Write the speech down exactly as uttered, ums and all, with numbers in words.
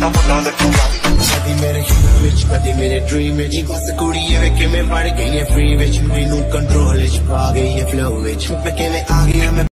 ਤਾਂ ਮੁੱਲਾਂ ਲੱਗੂਗਾ ਕਦੀ ਮੇਰੇ ਸ਼ੂਟ ਵਿੱਚ ਕਦੀ ਮੇਰੇ ਡ੍ਰੀਮ ਵਿੱਚ ਬਸ ਕੁੜੀ ਵੇ ਕਿਵੇਂ ਵੜ ਗਈ ਹੈ ਫ੍ਰੀ ਵਿੱਚ ਮੈਨੂੰ ਕੰਟਰੋਲ ਵਿੱਚ ਪਾ ਗਈ ਹੈ ਫਲੋ ਵਿੱਚ ਮੈਂ ਕਿਵੇਂ ਆ ਗਿਆ ਮੈਂ